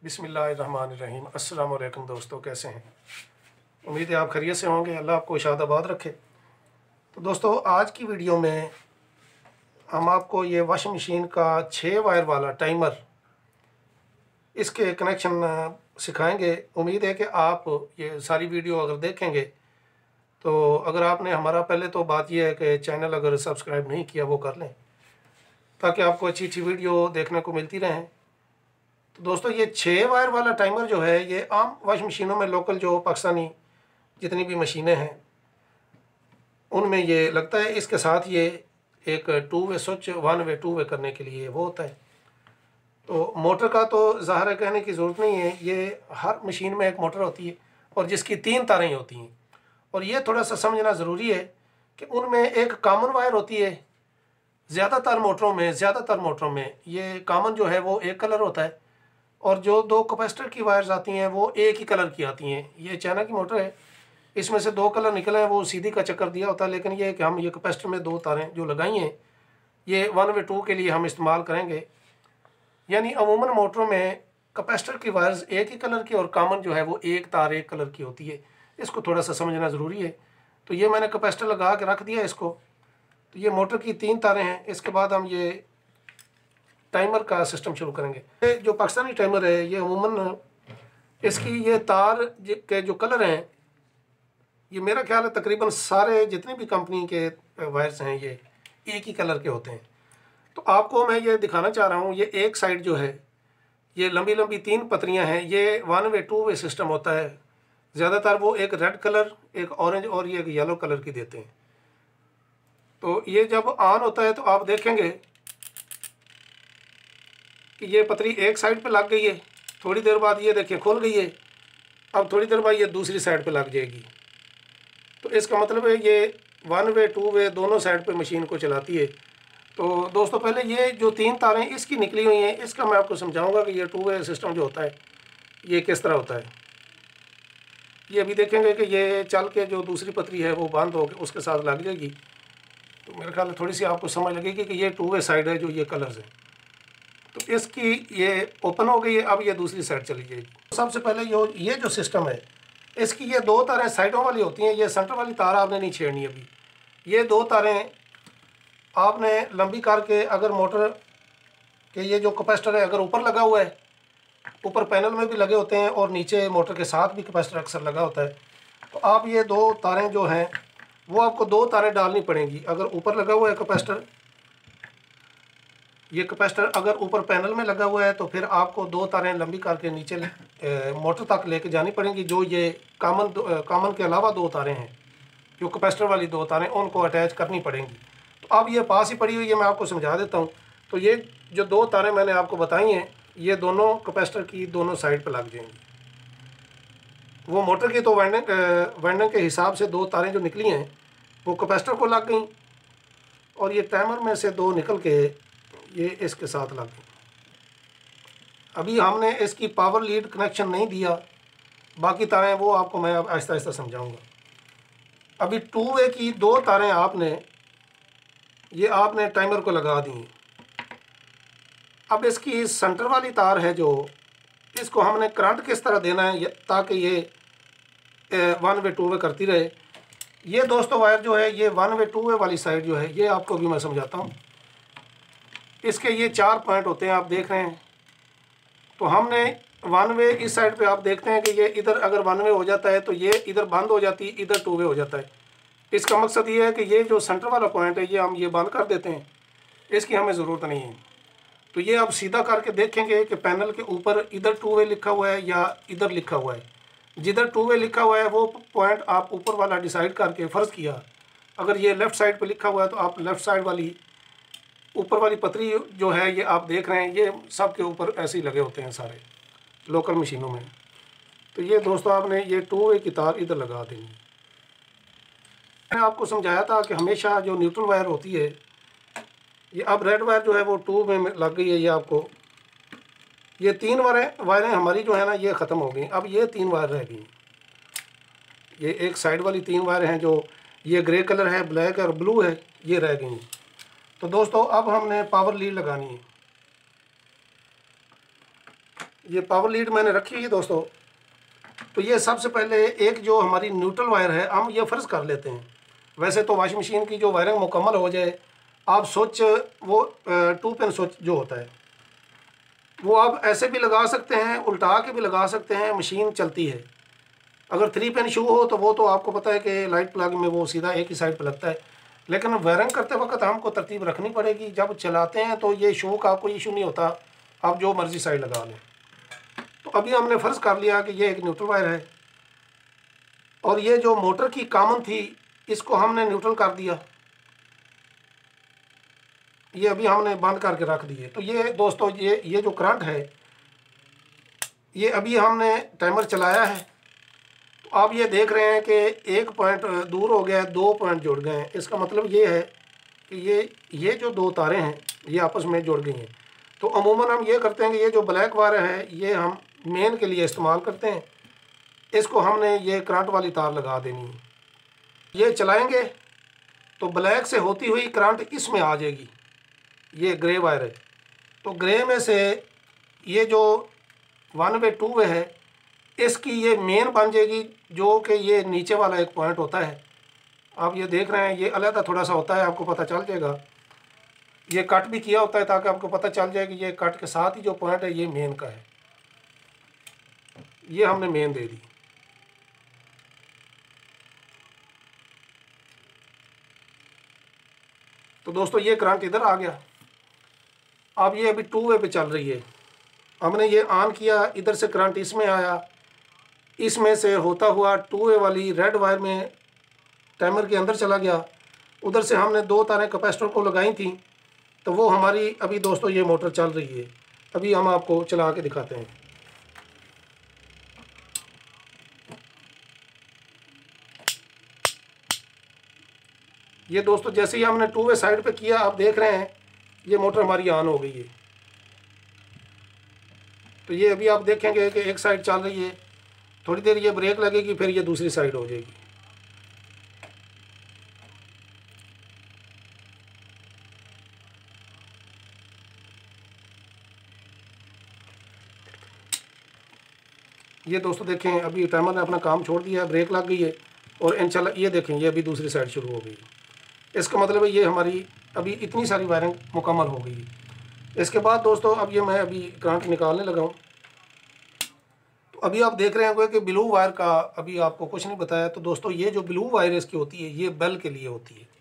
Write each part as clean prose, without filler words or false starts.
बिस्मिल्लाहिर्रहमानिर्रहीम। अस्सलाम वालेकुम दोस्तों, कैसे हैं? उम्मीद है आप खैरियत से होंगे। अल्लाह आपको शादाबाद रखे। तो दोस्तों, आज की वीडियो में हम आपको ये वॉशिंग मशीन का 6 वायर वाला टाइमर, इसके कनेक्शन सिखाएंगे। उम्मीद है कि आप ये सारी वीडियो अगर देखेंगे तो अगर आपने हमारा पहले तो बात यह है कि चैनल अगर सब्सक्राइब नहीं किया वो कर लें, ताकि आपको अच्छी अच्छी वीडियो देखने को मिलती रहें। तो दोस्तों, ये 6 वायर वाला टाइमर जो है ये आम वॉशिंग मशीनों में, लोकल जो पाकिस्तानी जितनी भी मशीनें हैं उनमें ये लगता है। इसके साथ ये एक 2 वे स्विच, 1 वे 2 वे करने के लिए वो होता है। तो मोटर का तो ज़ाहिर है कहने की ज़रूरत नहीं है, ये हर मशीन में एक मोटर होती है और जिसकी 3 तारें होती हैं। और ये थोड़ा सा समझना ज़रूरी है कि उनमें एक कॉमन वायर होती है। ज़्यादातर मोटरों में ये कॉमन जो है वो एक कलर होता है, और जो 2 कैपेसिटर की वायर्स आती हैं वो एक ही कलर की आती हैं। ये चाइना की मोटर है, इसमें से 2 कलर निकले हैं, वो सीधी का चक्कर दिया होता है। लेकिन ये कि हम ये कैपेसिटर में 2 तारें जो लगाई हैं ये 1 वे 2 के लिए हम इस्तेमाल करेंगे। यानी अमूमन मोटरों में कैपेसिटर की वायर्स एक ही कलर की और कॉमन जो है वो एक तार एक कलर की होती है। इसको थोड़ा सा समझना ज़रूरी है। तो ये मैंने कैपेसिटर लगा के रख दिया इसको। तो ये मोटर की 3 तारें हैं। इसके बाद हम ये टाइमर का सिस्टम शुरू करेंगे। ये जो पाकिस्तानी टाइमर है ये अमूमन इसकी ये तार के जो कलर हैं, ये मेरा ख्याल है तकरीबन सारे जितनी भी कंपनी के वायर्स हैं ये एक ही कलर के होते हैं। तो आपको मैं ये दिखाना चाह रहा हूँ, ये एक साइड जो है ये लंबी लंबी 3 पतरियाँ हैं। ये 1 वे 2 वे सिस्टम होता है। ज़्यादातर वो एक रेड कलर, एक ऑरेंज और ये एक येलो कलर की देते हैं। तो ये जब ऑन होता है तो आप देखेंगे कि ये पतरी एक साइड पे लग गई है। थोड़ी देर बाद ये देखिए खुल गई है। अब थोड़ी देर बाद ये दूसरी साइड पे लग जाएगी। तो इसका मतलब है ये 1 वे 2 वे दोनों साइड पे मशीन को चलाती है। तो दोस्तों, पहले ये जो 3 तारें इसकी निकली हुई हैं इसका मैं आपको समझाऊंगा कि ये 2 वे सिस्टम जो होता है ये किस तरह होता है। ये अभी देखेंगे कि ये चल के जो दूसरी पतरी है वो बंद होकर उसके साथ लग जाएगी। तो मेरे ख्याल में थोड़ी सी आपको समझ लगेगी कि ये 2 वे साइड है जो ये कलर्स है। तो इसकी ये ओपन हो गई है, अब ये दूसरी साइड चली जाएगी। सबसे पहले ये जो सिस्टम है इसकी ये 2 तारें साइडों वाली होती हैं। ये सेंटर वाली तार आपने नहीं छेड़नी अभी। ये 2 तारें आपने लंबी करके, अगर मोटर के ये जो कैपेसिटर है अगर ऊपर लगा हुआ है, ऊपर पैनल में भी लगे होते हैं और नीचे मोटर के साथ भी कैपेसिटर अक्सर लगा होता है, तो आप ये 2 तारें जो हैं वो आपको 2 तारें डालनी पड़ेंगी। अगर ऊपर लगा हुआ है कैपेसिटर, ये कैपेसिटर अगर ऊपर पैनल में लगा हुआ है तो फिर आपको 2 तारें लंबी करके नीचे मोटर तक लेके जानी पड़ेंगी। जो ये कॉमन के अलावा 2 तारें हैं, जो कैपेसिटर वाली 2 तारें, उनको अटैच करनी पड़ेंगी। तो अब ये पास ही पड़ी हुई है, मैं आपको समझा देता हूँ। तो ये जो 2 तारें मैंने आपको बताई हैं ये दोनों कैपेसिटर की दोनों साइड पर लग जाएंगी। वो मोटर की तो वाइंडिंग के हिसाब से 2 तारें जो निकली हैं वो कैपेसिटर को लग गई, और ये टाइमर में से 2 निकल के ये इसके साथ लग गई। अभी हमने इसकी पावर लीड कनेक्शन नहीं दिया, बाकी तारें वो आपको मैं अब आहिस्ता आहिस्ता समझाऊंगा। अभी 2 वे की 2 तारें आपने टाइमर को लगा दी। अब इसकी सेंटर वाली तार है जो, इसको हमने करंट किस तरह देना है ताकि ये 1 वे 2 वे करती रहे। ये दोस्तों वायर जो है ये 1 वे 2 वे वाली साइड जो है ये आपको भी मैं समझाता हूँ। इसके ये 4 पॉइंट होते हैं, आप देख रहे हैं। तो हमने 1 वे इस साइड पे आप देखते हैं कि ये इधर अगर 1 वे हो जाता है तो ये इधर बंद हो जाती है, इधर 2 वे हो जाता है। इसका मकसद ये है कि ये जो सेंटर वाला पॉइंट है ये हम ये बंद कर देते हैं, इसकी हमें ज़रूरत नहीं है। तो ये आप सीधा करके देखेंगे कि पैनल के ऊपर इधर 2 वे लिखा हुआ है या इधर लिखा हुआ है। जिधर 2 वे लिखा हुआ है वो पॉइंट आप ऊपर वाला डिसाइड करके, फ़र्ज़ किया अगर ये लेफ़्ट साइड पे लिखा हुआ है तो आप लेफ़्ट साइड वाली ऊपर वाली पतरी जो है ये आप देख रहे हैं, ये सब के ऊपर ऐसे ही लगे होते हैं सारे लोकल मशीनों में। तो ये दोस्तों आपने ये 2 वे की तार इधर लगा देंगे। मैंने आपको समझाया था कि हमेशा जो न्यूट्रल वायर होती है, ये अब रेड वायर जो है वो 2 में लग गई है। ये आपको ये 3 वायरें हमारी जो है ना ये ख़त्म हो गई। अब ये 3 वायर रह गई। ये एक साइड वाली 3 वायर हैं जो ये ग्रे कलर है, ब्लैक और ब्लू है, ये रह गई। तो दोस्तों अब हमने पावर लीड लगानी है। ये पावर लीड मैंने रखी हुई है दोस्तों। तो ये सबसे पहले एक जो हमारी न्यूट्रल वायर है हम ये फ़र्ज़ कर लेते हैं। वैसे तो वॉशिंग मशीन की जो वायरिंग मुकम्मल हो जाए, आप स्विच वो 2 पिन स्विच जो होता है वो आप ऐसे भी लगा सकते हैं, उल्टा के भी लगा सकते हैं, मशीन चलती है। अगर 3 पिन शू हो तो वो तो आपको पता है कि लाइट प्लग में वो सीधा एक ही साइड पर लगता है, लेकिन वायरिंग करते वक्त हमको तरतीब रखनी पड़ेगी। जब चलाते हैं तो ये शू का कोई इशू नहीं होता, आप जो मर्ज़ी साइड लगा लें। तो अभी हमने फ़र्ज़ कर लिया कि ये एक न्यूट्रल वायर है और ये जो मोटर की कॉमन थी इसको हमने न्यूट्रल कर दिया। ये अभी हमने बंद करके रख दिए। तो ये दोस्तों ये जो करंट है ये अभी हमने टाइमर चलाया है। तो आप ये देख रहे हैं कि 1 पॉइंट दूर हो गया है, 2 पॉइंट जुड़ गए हैं। इसका मतलब ये है कि ये जो 2 तारें हैं ये आपस में जुड़ गई हैं। तो अमूमन हम ये करते हैं कि ये जो ब्लैक वायर है ये हम मेन के लिए इस्तेमाल करते हैं। इसको हमने ये करंट वाली तार लगा देनी है। ये चलाएंगे तो ब्लैक से होती हुई करंट इसमें आ जाएगी। ये ग्रे वायर है, तो ग्रे में से ये जो 1 वे 2 वे है इसकी ये मेन बन जाएगी, जो कि ये नीचे वाला एक पॉइंट होता है। आप ये देख रहे हैं ये अलग थोड़ा सा होता है, आपको पता चल जाएगा। ये कट भी किया होता है ताकि आपको पता चल जाए कि ये कट के साथ ही जो पॉइंट है ये मेन का है। ये हमने मेन दे दी। तो दोस्तों ये करंट इधर आ गया। अब ये अभी 2 वे पे चल रही है। हमने ये ऑन किया, इधर से करंट इसमें आया, इसमें से होता हुआ 2 वे वाली रेड वायर में टाइमर के अंदर चला गया। उधर से हमने 2 तारें कैपेसिटर को लगाई थी, तो वो हमारी अभी दोस्तों ये मोटर चल रही है। अभी हम आपको चला के दिखाते हैं। ये दोस्तों जैसे ही हमने 2 वे साइड पे किया, आप देख रहे हैं ये मोटर हमारी ऑन हो गई है। तो ये अभी आप देखेंगे कि एक साइड चल रही है, थोड़ी देर ये ब्रेक लगेगी, फिर ये दूसरी साइड हो जाएगी। ये दोस्तों देखें अभी टाइमर ने अपना काम छोड़ दिया है, ब्रेक लग गई है और इंशाल्लाह ये देखें ये अभी दूसरी साइड शुरू हो गई। इसका मतलब है ये हमारी अभी इतनी सारी वायरिंग मुकम्मल हो गई है। इसके बाद दोस्तों अब ये मैं अभी करंट निकालने लगा हूँ। तो अभी आप देख रहे होंगे कि ब्लू वायर का अभी आपको कुछ नहीं बताया। तो दोस्तों ये जो ब्लू वायर इसकी होती है ये बेल के लिए होती है।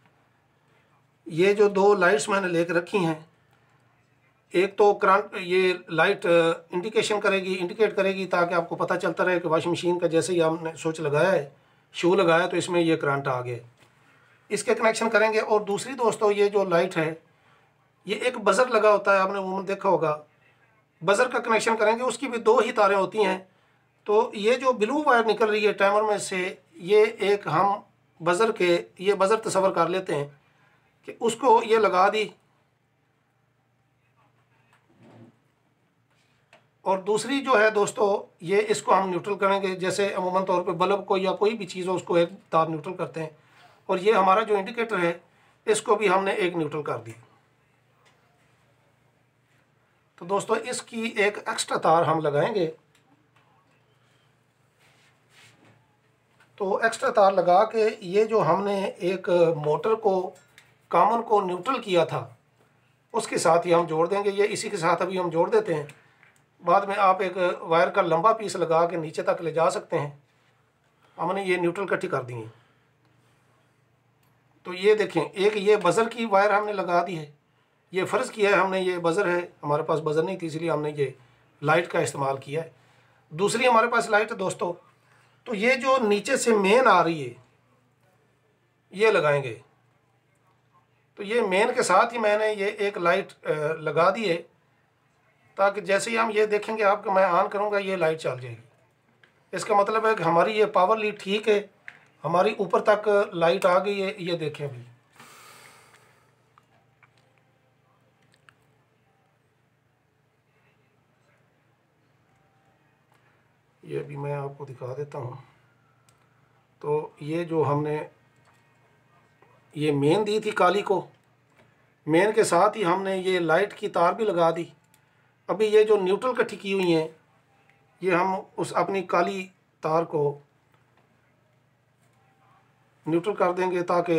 ये जो 2 लाइट्स मैंने लेकर रखी हैं, एक तो करंट ये लाइट इंडिकेट करेगी ताकि आपको पता चलता रहे कि वॉशिंग मशीन का जैसे ही आपने स्विच लगाया है, शू लगाया, तो इसमें ये करंट आ गया। इसके कनेक्शन करेंगे। और दूसरी दोस्तों ये जो लाइट है ये एक बज़र लगा होता है, आपने उम्र देखा होगा। बज़र का कनेक्शन करेंगे, उसकी भी 2 ही तारें होती हैं। तो ये जो ब्लू वायर निकल रही है टाइमर में से, ये एक हम ये बज़र तस्वर कर लेते हैं कि उसको ये लगा दी। और दूसरी जो है दोस्तों ये इसको हम न्यूट्रल करेंगे। जैसे अमूमन तौर पे बल्ब को या कोई भी चीज़ हो उसको एक तार न्यूट्रल करते हैं, और ये हमारा जो इंडिकेटर है इसको भी हमने एक न्यूट्रल कर दी। तो दोस्तों इसकी एक एक्स्ट्रा तार हम लगाएंगे। तो एक्स्ट्रा तार लगा के ये जो हमने एक मोटर को कॉमन को न्यूट्रल किया था उसके साथ ही हम जोड़ देंगे। ये इसी के साथ अभी हम जोड़ देते हैं। बाद में आप एक वायर का लंबा पीस लगा के नीचे तक ले जा सकते हैं। हमने ये न्यूट्रल इकट्ठी कर दी है। तो ये देखें एक ये बज़र की वायर हमने लगा दी है। ये फ़र्ज़ किया है हमने, ये बज़र है, हमारे पास बज़र नहीं थी इसलिए हमने ये लाइट का इस्तेमाल किया है। दूसरी हमारे पास लाइट है दोस्तों। तो ये जो नीचे से मेन आ रही है ये लगाएंगे। तो ये मेन के साथ ही मैंने ये एक लाइट लगा दी है, ताकि जैसे ही हम ये देखेंगे आपको मैं ऑन करूँगा ये लाइट चल जाएगी। इसका मतलब है कि हमारी ये पावर लीड ठीक है, हमारी ऊपर तक लाइट आ गई है। ये देखें अभी ये भी मैं आपको दिखा देता हूँ। तो ये जो हमने ये मेन दी थी काली को, मेन के साथ ही हमने ये लाइट की तार भी लगा दी। अभी ये जो न्यूट्रल इकट्ठी की हुई हैं, ये हम उस अपनी काली तार को न्यूट्रल कर देंगे ताकि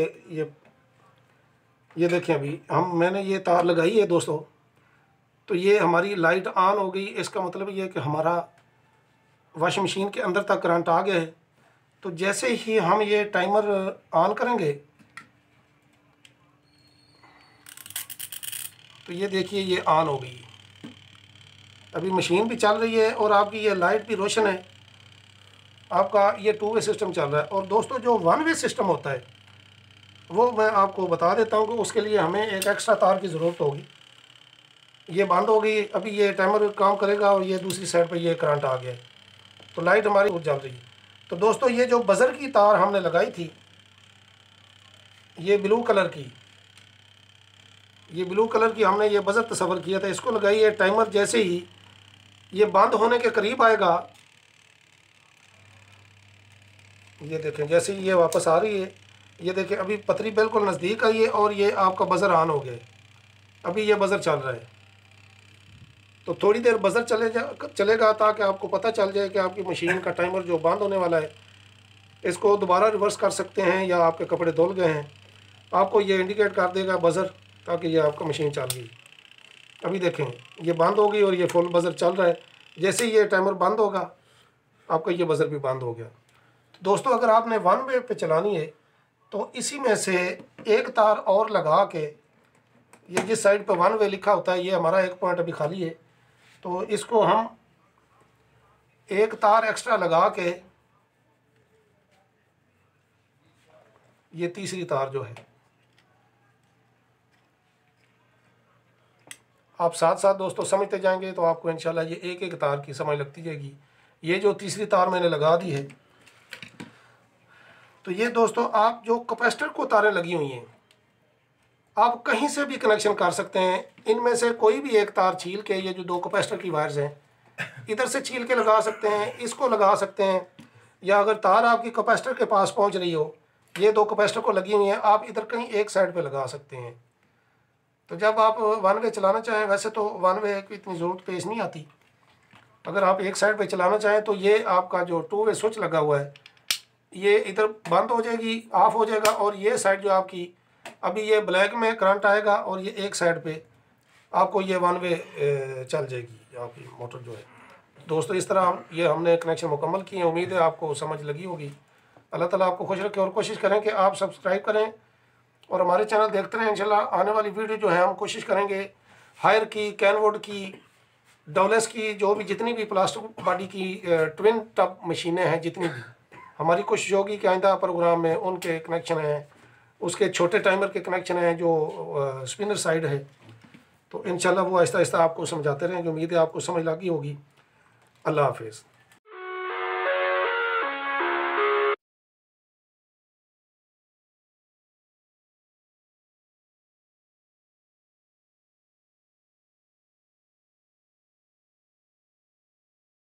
ये देखें अभी मैंने ये तार लगाई है दोस्तों, तो ये हमारी लाइट ऑन हो गई। इसका मतलब ये है कि हमारा वॉशिंग मशीन के अंदर तक करंट आ गया है। तो जैसे ही हम ये टाइमर ऑन करेंगे तो ये देखिए ये ऑन हो गई। अभी मशीन भी चल रही है और आपकी ये लाइट भी रोशन है। आपका ये 2 वे सिस्टम चल रहा है। और दोस्तों जो 1 वे सिस्टम होता है वो मैं आपको बता देता हूँ कि उसके लिए हमें एक एक्स्ट्रा तार की ज़रूरत होगी। ये बंद हो गई, अभी ये टाइमर काम करेगा और ये दूसरी साइड पे ये करंट आ गया, तो लाइट हमारी जल रही है। तो दोस्तों ये जो बज़र की तार हमने लगाई थी, ये ब्लू कलर की हमने ये बज़र तस्वर किया था, इसको लगाई है। टाइमर जैसे ही ये बंद होने के करीब आएगा, ये देखें जैसे ही ये वापस आ रही है, ये देखें अभी पतरी बिल्कुल नज़दीक आई है और ये आपका बज़र ऑन हो गया। अभी ये बज़र चल रहा है, तो थोड़ी देर बज़र चलेगा ताकि आपको पता चल जाए कि आपकी मशीन का टाइमर जो बंद होने वाला है। इसको दोबारा रिवर्स कर सकते हैं या आपके कपड़े धुल गए हैं, आपको ये इंडिकेट कर देगा बज़र, ताकि ये आपका मशीन चल गई। अभी देखें ये बंद हो गई और ये फुल बज़र चल रहा है। जैसे ही ये टाइमर बंद होगा आपका ये बज़र भी बंद हो गया। तो दोस्तों अगर आपने 1 वे पे चलानी है तो इसी में से एक तार और लगा के, ये जिस साइड पे 1 वे लिखा होता है, ये हमारा एक पॉइंट अभी खाली है, तो इसको हम एक तार एक्स्ट्रा लगा के, ये तीसरी तार जो है, आप साथ साथ दोस्तों समझते जाएंगे तो आपको इंशाल्लाह ये एक एक तार की समझ लगती जाएगी। ये जो तीसरी तार मैंने लगा दी है, तो ये दोस्तों आप जो कैपेसिटर को तारें लगी हुई हैं आप कहीं से भी कनेक्शन कर सकते हैं। इनमें से कोई भी एक तार छील के, ये जो 2 कैपेसिटर की वायर्स हैं, इधर से छील के लगा सकते हैं, इसको लगा सकते हैं, या अगर तार आपकी कैपेसिटर के पास पहुंच रही हो, ये 2 कैपेसिटर को लगी हुई हैं, आप इधर कहीं एक साइड पे लगा सकते हैं। तो जब आप 1 वे चलाना चाहें, वैसे तो 1 वे की इतनी ज़रूरत पेश नहीं आती, अगर आप एक साइड पे चलाना चाहें तो ये आपका जो 2 वे स्विच लगा हुआ है, ये इधर बंद हो जाएगी, ऑफ हो जाएगा, और ये साइड जो आपकी अभी ये ब्लैक में करंट आएगा और ये एक साइड पे आपको ये 1 वे चल जाएगी आपकी मोटर जो है। दोस्तों इस तरह ये हमने कनेक्शन मुकम्मल किए हैं। उम्मीद है आपको समझ लगी होगी। अल्लाह ताला आपको खुश रखे और कोशिश करें कि आप सब्सक्राइब करें और हमारे चैनल देखते रहें। इंशाल्लाह आने वाली वीडियो जो है हम कोशिश करेंगे हायर की, कैनवुड की, डॉलेस की, जो भी जितनी भी प्लास्टिक बॉडी की ट्विन टप मशीनें हैं, जितनी भी, हमारी कोशिश होगी कि आइंदा प्रोग्राम में उनके कनेक्शन हैं, उसके छोटे टाइमर के कनेक्शन हैं जो स्पिनर साइड है, तो इंशाल्लाह वो आहिस्ता आहिस्ता आपको समझाते रहेंगे। उम्मीद है आपको समझ लगी होगी। अल्लाह हाफिज़।